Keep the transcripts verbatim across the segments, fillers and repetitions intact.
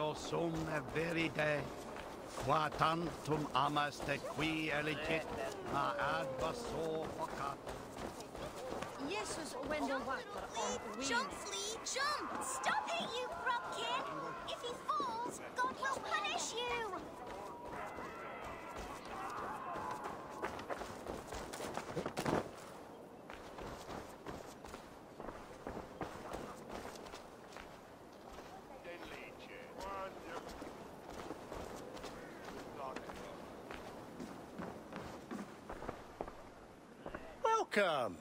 io sum veride, qua tantum amaste qui elegit, ma advaso facat. Jesus wendo water on wheels. Jump, Flea, jump! Stop it, you Brumkin! If he falls, God will punish you! Welcome.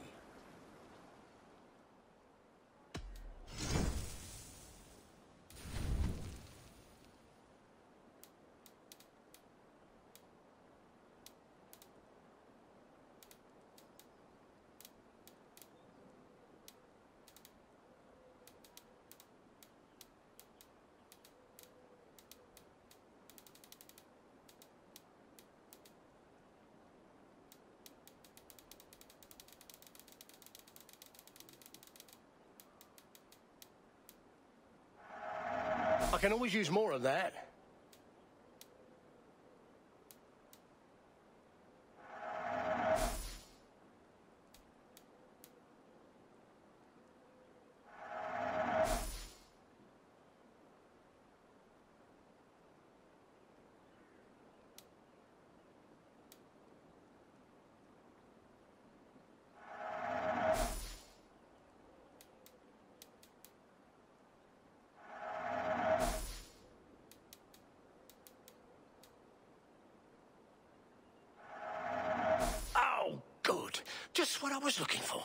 I can always use more of that. Just what I was looking for.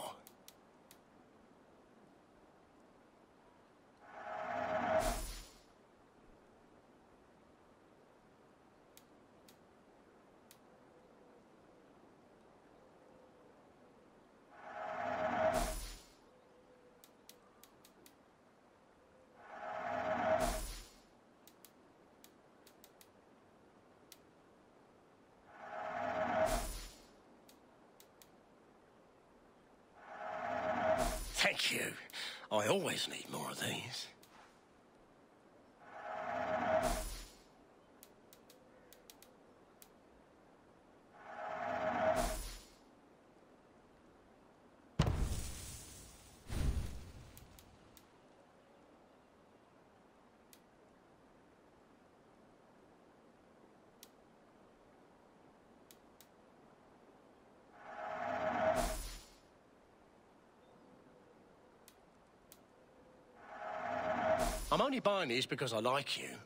Thank you. I always need more of these. I'm only buying these because I like you.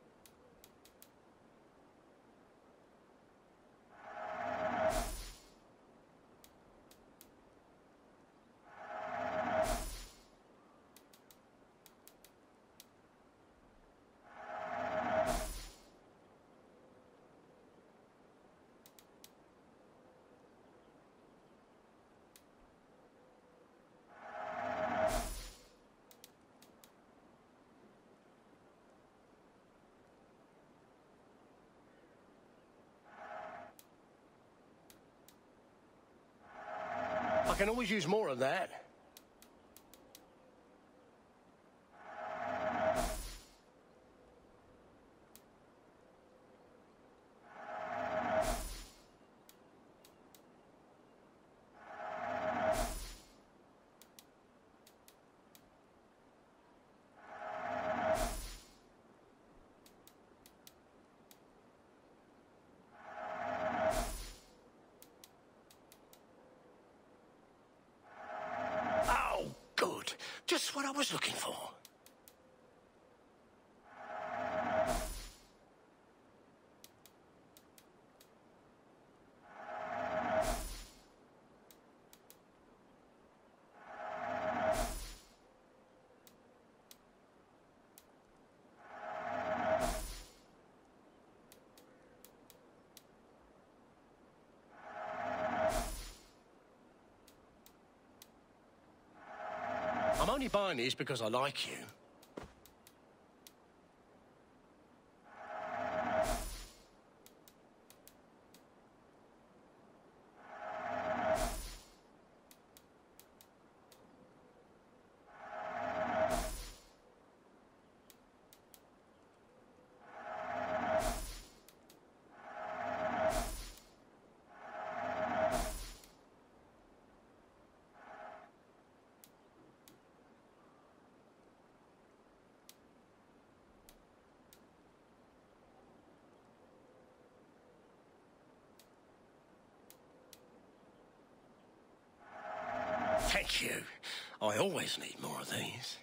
I can always use more of that. Just what I was looking for. I'm only buying these because I like you. Thank you. I always need more of these.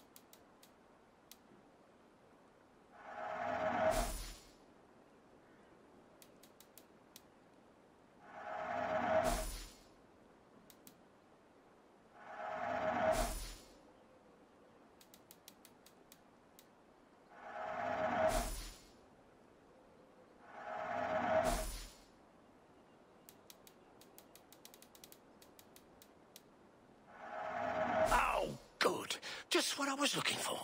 Just what I was looking for.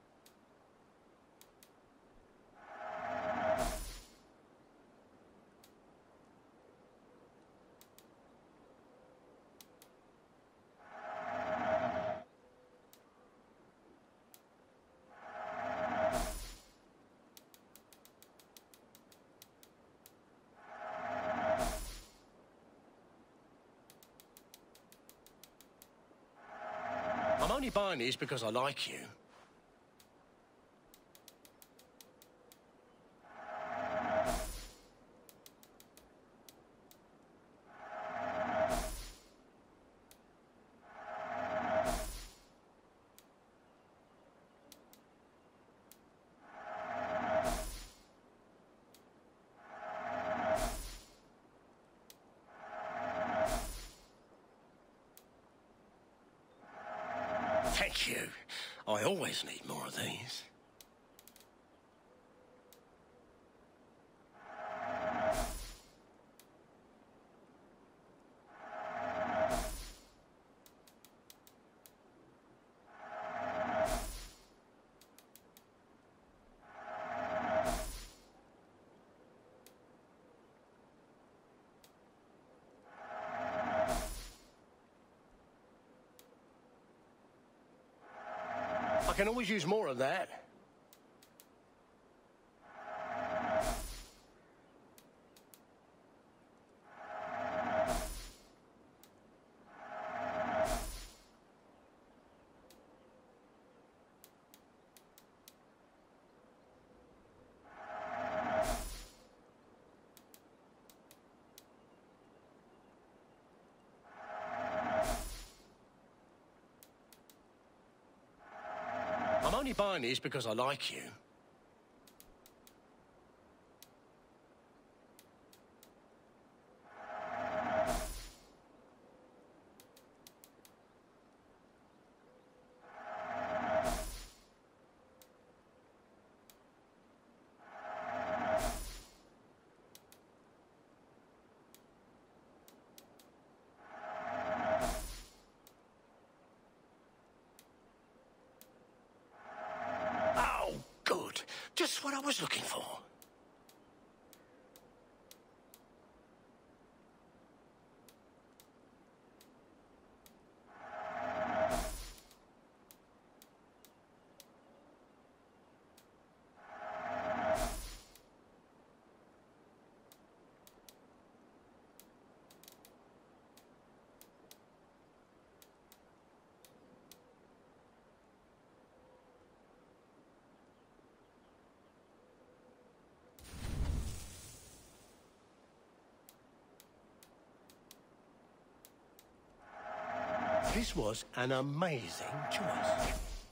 I'm only buying these because I like you. Thank you. I always need more of these. I can always use more of that. I'm only buying these because I like you. Just what I was looking for. This was an amazing choice.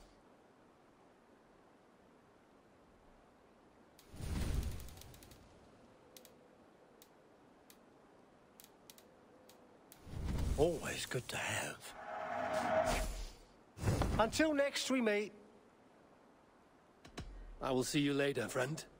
Always good to have. Until next we meet. I will see you later, friend.